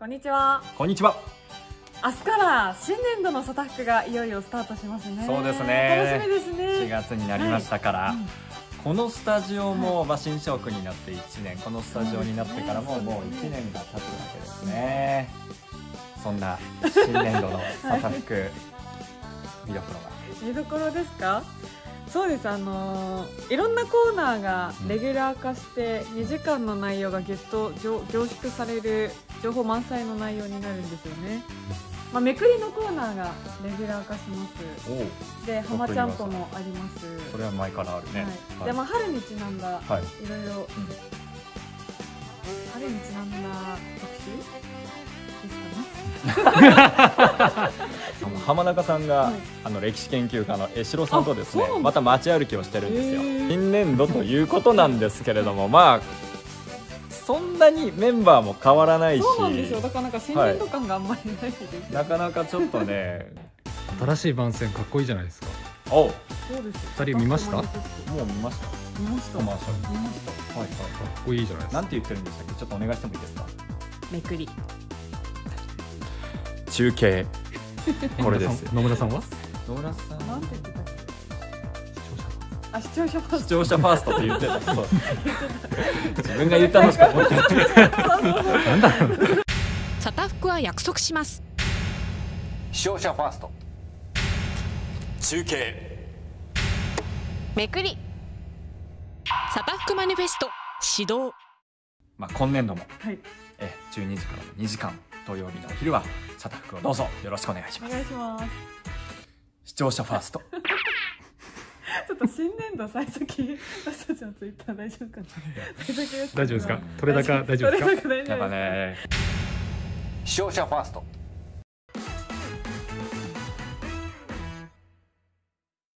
こんにちは。 こんにちは。 明日から新年度のサタフクがいよいよスタートしますね。 そうですね。 楽しみですね。 4月になりましたから、 はいこのスタジオも、新社屋になって1年、このスタジオになってからももう1年が経つわけですね。そんな新年度のサタフク、見どころは見どころですか？そうです。いろんなコーナーがレギュラー化して2時間の内容がぎゅっと凝縮される情報満載の内容になるんですよね。めくりのコーナーがレギュラー化します。で、浜ちゃんぽもあります。 それは前からあるね。 はい、で、春にちなんだ、 はい、 いろいろ、春にちなんだ特集ですかね。 浜中さんが、歴史研究家の江代さんとですね、また街歩きをしてるんですよ。新年度ということなんですけれども、そんなにメンバーも変わらないし、 そうなんですよ。だから新年度感があんまりないです。 なかなかちょっとね、 新しい番宣かっこいいじゃないですか。 お、 そうです。 2人見ました？ もう見ました。 見ました。 コマーシャル。 見ました。 はいはい。 かっこいいじゃないですか。 なんて言ってるんでしたっけ？ちょっとお願いしてもいいですか？ めくり。 中継。これです。 野村さんは？ 野村さん。 なんて言ってたっけ？視聴者ファースト。 視聴者ファーストって言ってた。そう。自分が言ったのしか思ってない。 なんだろう。 サタフクは約束します。 視聴者ファースト。中継。 めくり。サタフクマニフェスト始動。 今年度も、 はい、 12時からの2時間土曜日のお昼はサタフクをどうぞよろしくお願いします。 お願いします。 視聴者ファースト。 ちょっと新年度幸先、私たちのツイッター大丈夫かな。 大丈夫ですか？取れ高大丈夫ですか？ やっぱね、視聴者ファースト。